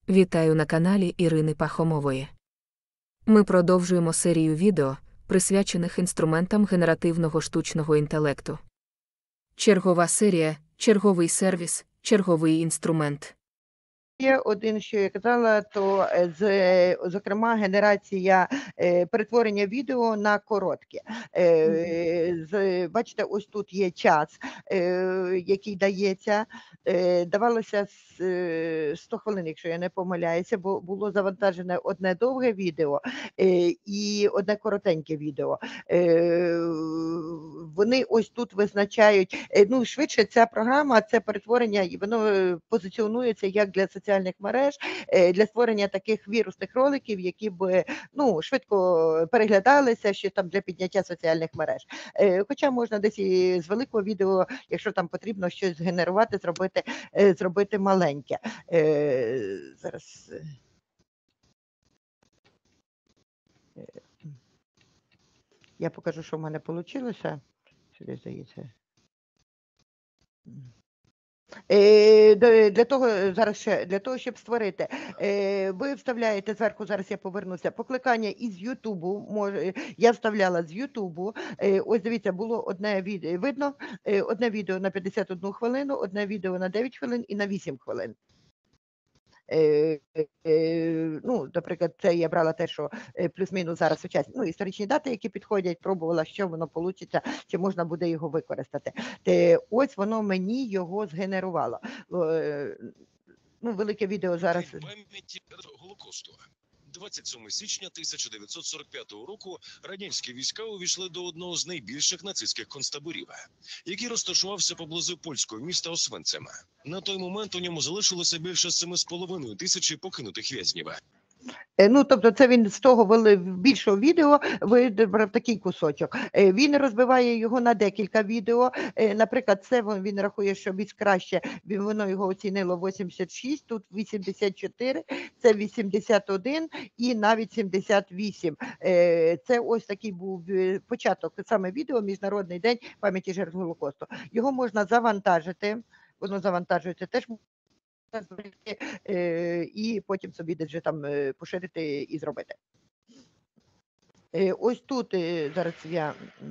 Вітаю на каналі Ірини Пахомової. Ми продовжуємо серію відео, присвячених інструментам генеративного штучного інтелекту. Чергова серія, черговий сервіс, черговий інструмент. Є один, що я казала, то зокрема генерація перетворення відео на коротке. Бачите, ось тут є час, який дається. Давалося 100 хвилин, якщо я не помиляюся, бо було завантажене одне довге відео і одне коротеньке відео. Вони ось тут визначають, швидше ця програма, це перетворення, і воно позиціонується як для соціальних мереж, для створення таких вірусних роликів, які б швидко переглядалися, ще там для підняття соціальних мереж. Хоча можна десь і з великого відео, якщо там потрібно щось згенерувати, зробити маленьке. Зараз. Я покажу, що в мене вийшло. Сюди, здається. Для того, щоб створити, ви вставляєте зверху, зараз я повернуся, покликання із Ютубу, я вставляла з Ютубу, ось дивіться, було одне відео, видно, одне відео на 51 хвилину, одне відео на 9 хвилин і на 8 хвилин. Наприклад, це я брала те, що плюс-мінус зараз сучасні, історичні дати, які підходять, пробувала, що воно вийде, чи можна буде його використати. Ось воно мені його згенерувало. Велике відео зараз. Пам'яті Голокосту. 27 січня 1945 року радянські війська увійшли до одного з найбільших нацистських концтаборів, який розташувався поблизу польського міста Освенцима. На той момент у ньому залишилося більше 7,5 тисячі покинутих в'язнів. Тобто це він з того більшого відео вибрав такий кусочок. Він розбиває його на декілька відео. Наприклад, це він рахує, що більш краще, воно його оцінило 86, тут 84, це 81 і навіть 78. Це ось такий був початок, саме відео «Міжнародний день пам'яті жертв Голокосту». Його можна завантажити, воно завантажується теж, і потім собі десь там поширити і зробити. Ось тут зараз я...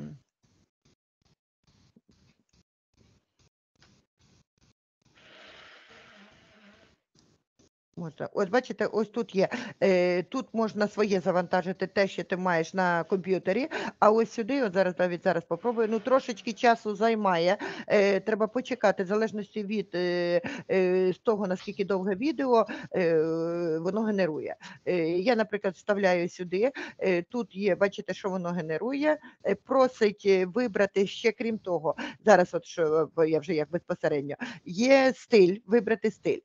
Можна. Ось бачите, ось тут є. Тут можна своє завантажити те, що ти маєш на комп'ютері, а ось сюди, от зараз попробую, трошечки часу займає, треба почекати, в залежності від з того, наскільки довге відео, воно генерує. Я, наприклад, вставляю сюди, тут є, бачите, що воно генерує, просить вибрати ще, крім того, зараз от що я вже як безпосередньо, є стиль, вибрати стиль.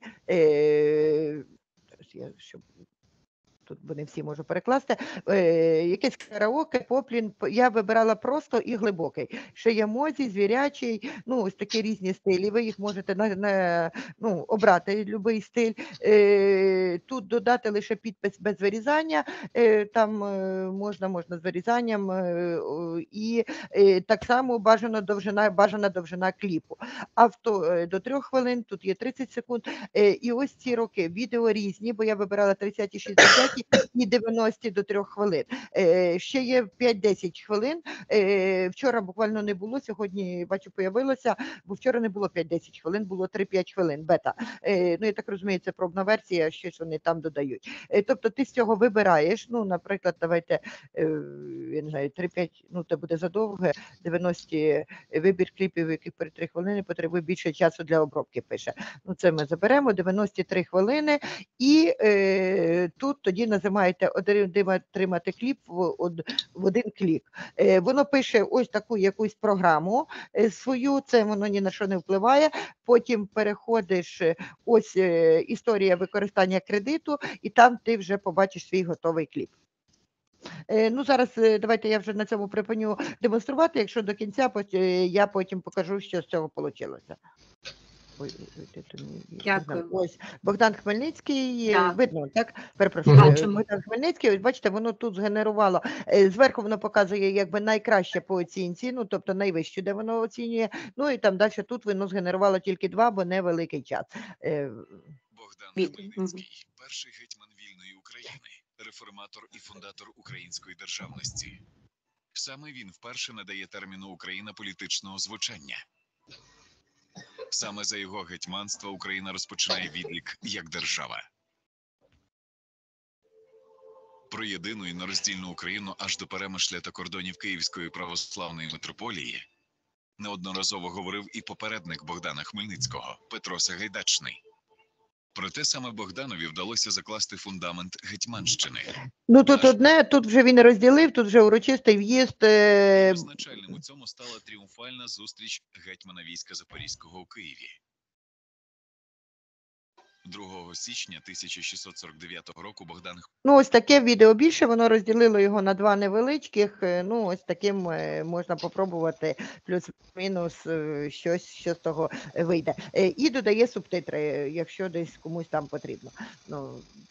Щоб тут не всі можу перекласти, якесь караоке, поплін, я вибирала просто і глибокий. Ще є мозі, звірячий, ось такі різні стилі, ви їх можете обрати, будь-який стиль. Тут додати лише підпис без вирізання, там можна з вирізанням, і так само бажана довжина кліпу. До 3 хвилин, тут є 30 секунд, і ось ці роки, відео різні, бо я вибирала 30, 60 і 90 до 3 хвилин. Ще є 5-10 хвилин. Вчора буквально не було, сьогодні, бачу, появилося, бо вчора не було 5-10 хвилин, було 3-5 хвилин, бета. Я так розумію, це пробна версія, щось вони там додають. Тобто ти з цього вибираєш, наприклад, давайте, я не знаю, 3-5, це буде задовге, 90 вибір кліпів, яких перед 3 хвилини потребує більше часу для обробки, пише. Це ми заберемо, 93 хвилини, і тут тоді нажимаєте «Отримати кліп» в один клік. Воно пише ось таку якусь програму свою, це воно ні на що не впливає, потім переходиш, ось історія використання кредиту, і там ти вже побачиш свій готовий кліп. Зараз давайте я вже на цьому припиню демонструвати, якщо до кінця, я потім покажу, що з цього вийшло. Дякую. Ось Богдан Хмельницький, Так. видно, так? Перепрошую. Бачимо. Богдан Хмельницький, ось бачите, воно тут згенерувало. Зверху воно показує якби найкраще по оцінці, тобто найвище, де воно оцінює. І там далі тут воно згенерувало тільки 2, бо невеликий час. Богдан Відео. Хмельницький, перший гетьман вільної України, реформатор і фундатор української державності. Саме він вперше надає терміну «Україна» політичного звучання. Саме за його гетьманства Україна розпочинає відлік як держава. Про єдину і нероздільну Україну аж до перемишля та кордонів Київської православної митрополії неодноразово говорив і попередник Богдана Хмельницького Петро Сагайдачний. Проте саме Богданові вдалося закласти фундамент Гетьманщини. Ну тут одне, тут вже він розділив, тут вже урочистий в'їзд. Визначальним у цьому стала тріумфальна зустріч гетьмана війська Запорізького у Києві. 2 січня 1649 року Богдан Ну, ось таке відео більше, воно розділило його на два невеличких. Ну, ось таким можна попробувати плюс-мінус щось, що з того вийде. І додає субтитри, якщо десь комусь там потрібно. Ну,